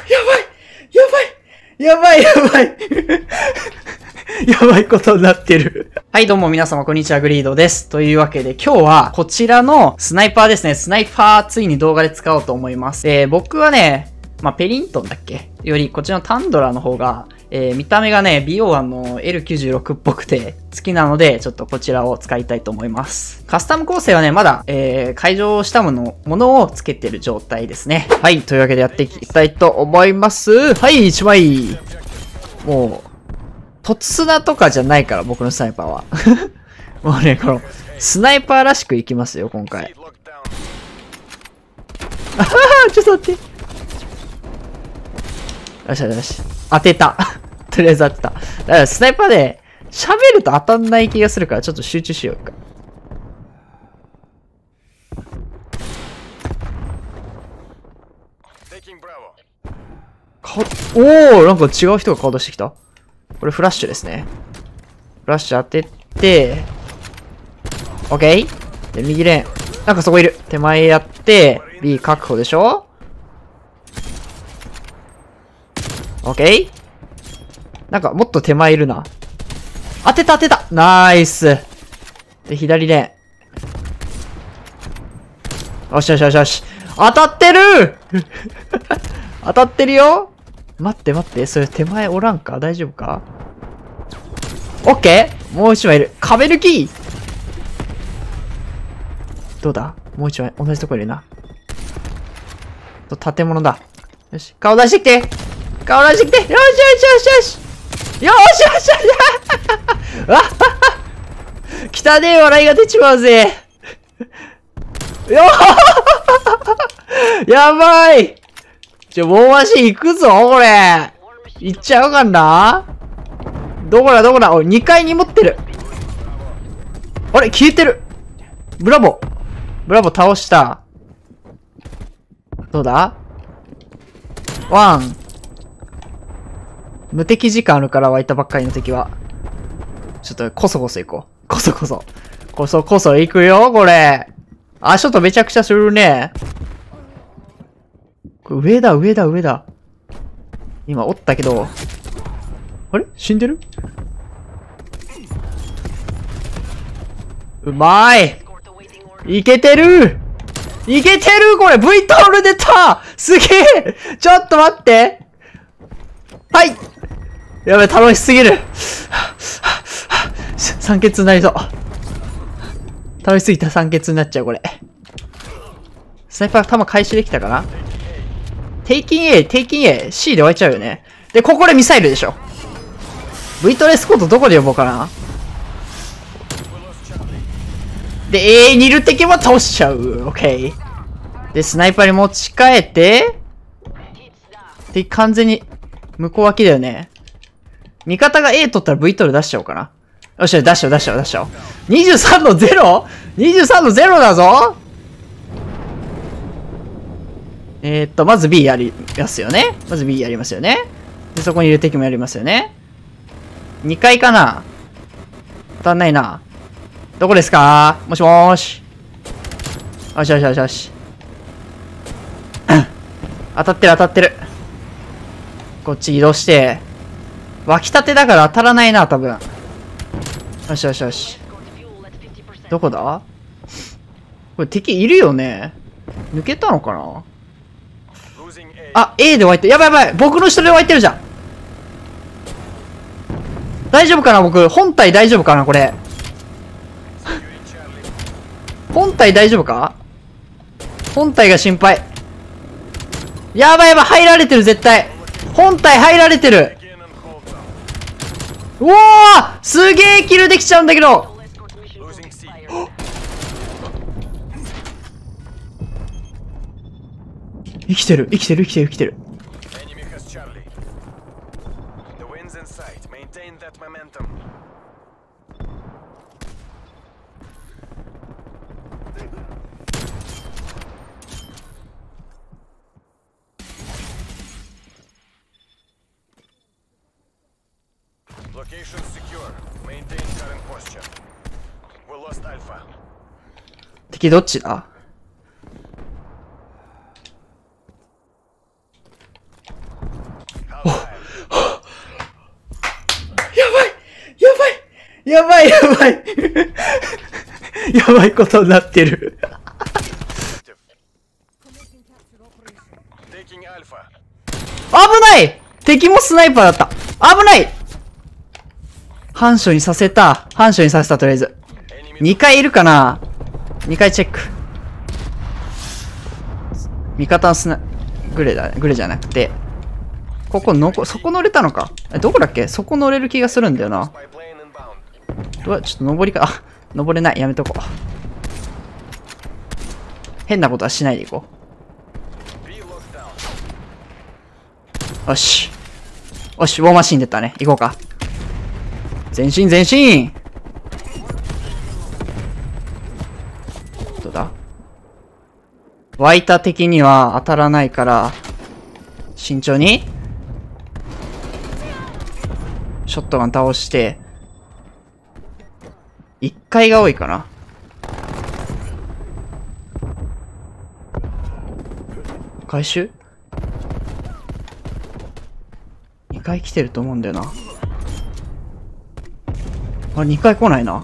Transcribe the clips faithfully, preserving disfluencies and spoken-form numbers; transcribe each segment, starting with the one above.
やばいやばいやばいやばいことになってる。はい、どうも皆様、こんにちは、グリードです。というわけで、今日は、こちらのスナイパーですね。スナイパー、ついに動画で使おうと思います。えー、僕はね、まあ、ペリントンだっけより、こっちのタンドラの方が、えー、見た目がね、ビオワンの エルきゅうじゅうろく っぽくて好きなので、ちょっとこちらを使いたいと思います。カスタム構成はね、まだ、えー、解錠したもの、ものをつけてる状態ですね。はい、というわけでやっていきたいと思います。はい、いちまい。もう、突砂とかじゃないから、僕のスナイパーは。もうね、この、スナイパーらしくいきますよ、今回。あはは、ちょっと待って。よしよしよし。当てた。とりあえず当てた。だからスナイパーで、喋ると当たんない気がするから、ちょっと集中しようか。か、おー、なんか違う人が顔出してきた。これフラッシュですね。フラッシュ当てて、オッケー。で、右レーン。なんかそこいる。手前やって、B 確保でしょ？オッケー。なんかもっと手前いるな。当てた当てたナイス。で、左レーン。よしよしよしよし。当たってる当たってるよ。待って待って。それ手前おらんか？大丈夫か？オッケー。もう一枚いる。壁抜き。どうだ？もう一枚。同じとこいるな。と、建物だ。よし。顔出してきて。顔出してきて。よしよしよしよし。よしよしよし。あはは。汚ねえ笑いが出ちまうぜ。よやばい。ちょ、もう足行くぞ、これ。行っちゃうかな？どこだ、どこだ。おい、にかいに持ってる。あれ、消えてる。ブラボー。ブラボー倒した。どうだ？ワン。無敵時間あるから湧いたばっかりの敵は。ちょっと、こそこそ行こう。こそこそ。こそこそ行くよ、これ。足音めちゃくちゃするね。これ上だ、上だ、上だ。今、おったけど。あれ？死んでる？うまい！いけてる！いけてる！これ V トール出た！すげえ！ちょっと待って！はい！やべ、楽しすぎる。酸欠になりそう。楽しすぎた酸欠になっちゃう、これ。スナイパー弾回収できたかな？テイキン A、テイキン A、C で終わっちゃうよね。で、ここでミサイルでしょ。V トレスコートどこで呼ぼうかな？で、A にいる敵も倒しちゃう。オッケー。で、スナイパーに持ち替えて、で、完全に、向こう脇だよね。味方が A 取ったら V トレ出しちゃおうかな。よし、出しちゃおう、出しちゃおう、出しちゃおう。にじゅうさんの ゼロ？ にじゅうさん のゼロだぞ！えーっと、まず B やりますよね。まず B やりますよね。で、そこにいる敵もやりますよね。にかいかな？当たんないな。どこですか？もしもーし。よしよしよしよし。当たってる当たってる。こっち移動して。湧きたてだから当たらないな、多分。よしよしよし。どこだ？これ敵いるよね。抜けたのかな？あ、A で湧いてる。やばいやばい。僕の下で湧いてるじゃん。大丈夫かな僕。本体大丈夫かなこれ。本体大丈夫か？本体が心配。やばいやばい。入られてる絶対。本体入られてる。うわー！すげーキルできちゃうんだけど。生きてる生きてる生きてる生きてる。 Location secure. Maintain current posture. We lost Alpha. 敵どっちだ？ やばいやばいやばいやばいことになってる。危ない！敵もスナイパーだった。危ない！反射にさせた。反射にさせた、とりあえず。にかいいるかな？ に 回チェック。味方のスナ、グレだ、グレじゃなくて。ここのこ、そこ乗れたのか？え、どこだっけ？そこ乗れる気がするんだよな。うわ、ちょっと登りか、あ、登れない。やめとこう。変なことはしないでいこう。よし。よし、ウォーマシン出たね。行こうか。前進、前進！どうだ？湧いた敵には当たらないから、慎重に。ショットガン倒して、いっかいが多いかな。回収 ?に 回来てると思うんだよな。あれ、にかい来ないな。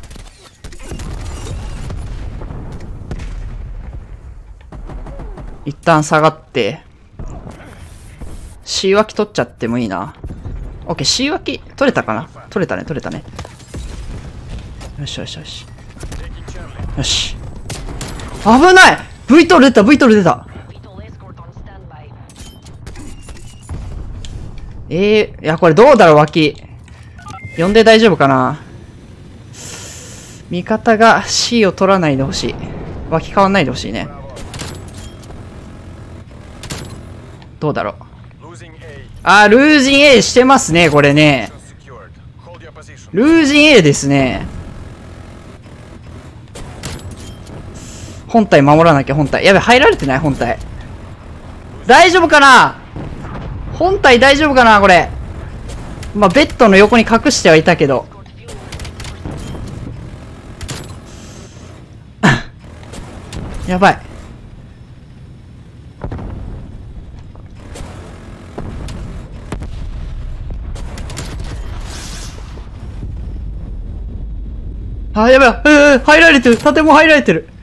一旦下がって、C 脇取っちゃってもいいな。オッケー、C 脇取れたかな？取れたね、取れたね。よしよしよし。よし。危ない！ V トル出た、V トル出た。えー、いや、これどうだろう、脇。呼んで大丈夫かな？味方が C を取らないでほしい。脇変わんないでほしいね。どうだろう。あー、ルージン A してますね、これね。ルージン A ですね。本体守らなきゃ、本体。やべ、入られてない、本体。大丈夫かな？本体大丈夫かなこれ。まあ、ベッドの横に隠してはいたけど。やばい。あ、やばい。えー、入られてる。建物入られてる。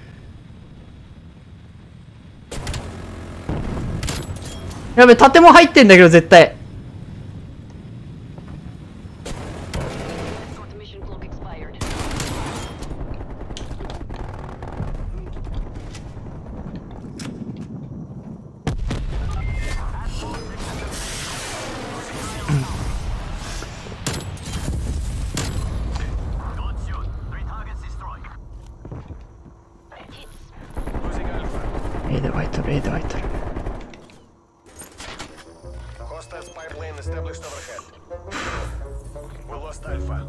やべ、建物入ってんだけど、絶対。A で湧いとる、A で湧いとる。 Hostiles pipeline established overhead. We lost Alpha.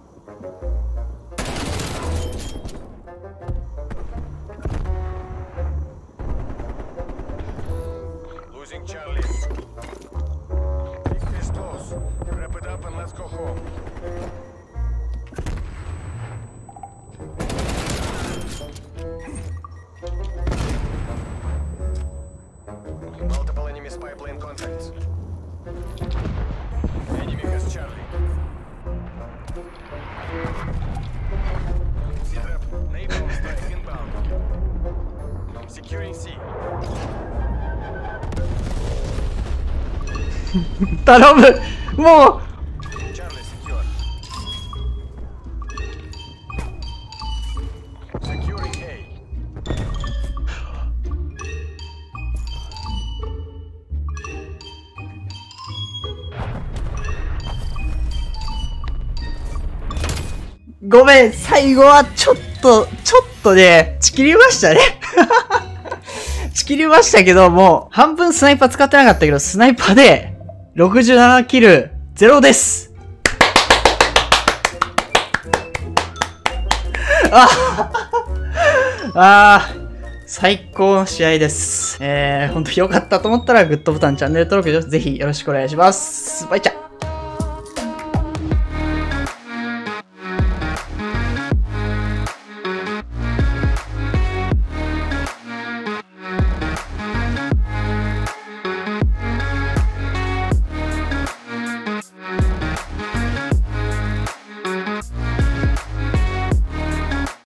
Losing Charlie. Victory is close. Wrap it up and let's go home. Multiple enemies pipeline contacts. Enemy has Charlie. C-trap, napalm strike inbound. Securing C. 頼むもう Charlie secure. Securing A. ごめん、最後はちょっと、ちょっとね、ちきりましたね。ちきりましたけど、もう、半分スナイパー使ってなかったけど、スナイパーで、ろくじゅうななキル、ゼロです。ああー、最高の試合です。えー、ほんと良かったと思ったら、グッドボタン、チャンネル登録、ぜひよろしくお願いします。バイチャ